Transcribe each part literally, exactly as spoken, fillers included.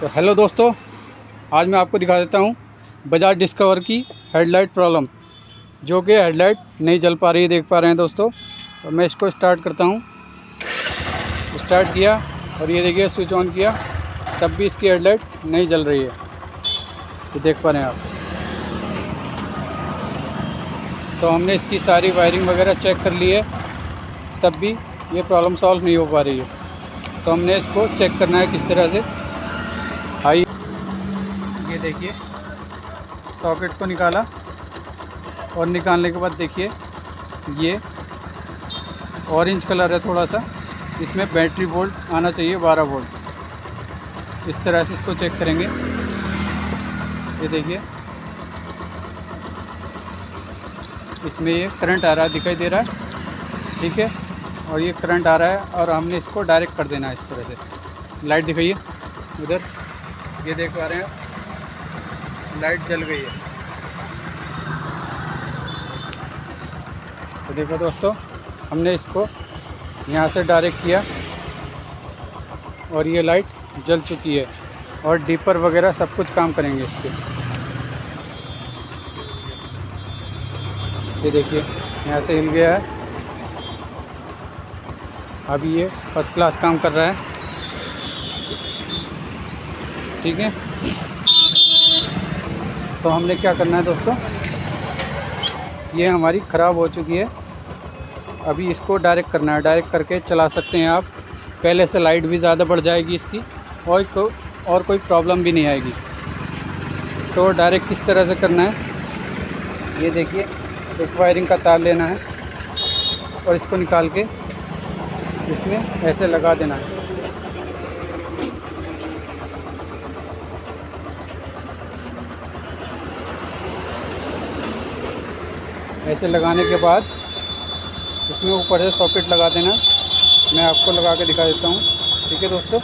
तो हेलो दोस्तों, आज मैं आपको दिखा देता हूँ बजाज डिस्कवर की हेडलाइट प्रॉब्लम, जो कि हेडलाइट नहीं जल पा रही है। देख पा रहे हैं दोस्तों। तो मैं इसको स्टार्ट करता हूँ। स्टार्ट किया और ये देखिए स्विच ऑन किया, तब भी इसकी हेडलाइट नहीं जल रही है। तो देख पा रहे हैं आप। तो हमने इसकी सारी वायरिंग वगैरह चेक कर ली है, तब भी ये प्रॉब्लम सॉल्व नहीं हो पा रही है। तो हमने इसको चेक करना है किस तरह से। हाई ये देखिए सॉकेट को निकाला और निकालने के बाद देखिए ये ऑरेंज कलर है थोड़ा सा, इसमें बैटरी वोल्ट आना चाहिए बारह वोल्ट। इस तरह से इसको चेक करेंगे। ये देखिए इसमें ये करंट आ रहा है, दिखाई दे रहा है, ठीक है। और ये करंट आ रहा है और हमने इसको डायरेक्ट कर देना है इस तरह से। लाइट दिखाइए उधर, ये देख पा रहे हैं लाइट जल गई है। तो देखो दोस्तों, हमने इसको यहाँ से डायरेक्ट किया और ये लाइट जल चुकी है। और डीपर वगैरह सब कुछ काम करेंगे इसके। ये देखिए यहाँ से हिल गया है, अभी ये फर्स्ट क्लास काम कर रहा है, ठीक है। तो हमने क्या करना है दोस्तों, ये हमारी ख़राब हो चुकी है, अभी इसको डायरेक्ट करना है। डायरेक्ट करके चला सकते हैं आप। पहले से लाइट भी ज़्यादा बढ़ जाएगी इसकी और को और कोई प्रॉब्लम भी नहीं आएगी। तो डायरेक्ट किस तरह से करना है, ये देखिए एक वायरिंग का तार लेना है और इसको निकाल के इसमें ऐसे लगा देना है। ऐसे लगाने के बाद इसमें ऊपर से सॉकेट लगा देना। मैं आपको लगा के दिखा देता हूँ, ठीक है दोस्तों।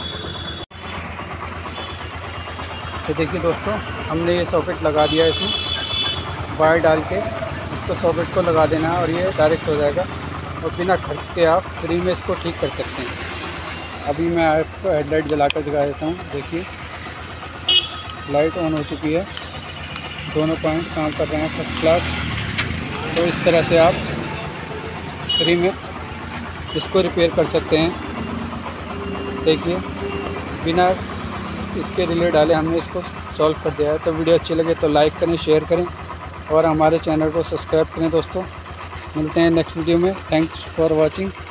तो देखिए दोस्तों, हमने ये सॉकेट लगा दिया है, इसमें वायर डाल के इसको सॉकेट को लगा देना है और ये डायरेक्ट हो जाएगा। और बिना खर्च के आप फ्री में इसको ठीक कर सकते हैं। अभी मैं आपको हेडलाइट जला कर दिखा देता हूँ। देखिए लाइट ऑन हो चुकी है, दोनों पॉइंट काम कर रहे हैं फर्स्ट क्लास। तो इस तरह से आप फ्री में इसको रिपेयर कर सकते हैं। देखिए बिना इसके रिले डाले हमने इसको सॉल्व कर दिया है। तो वीडियो अच्छी लगे तो लाइक करें, शेयर करें और हमारे चैनल को सब्सक्राइब करें दोस्तों। मिलते हैं नेक्स्ट वीडियो में। Thanks for watching.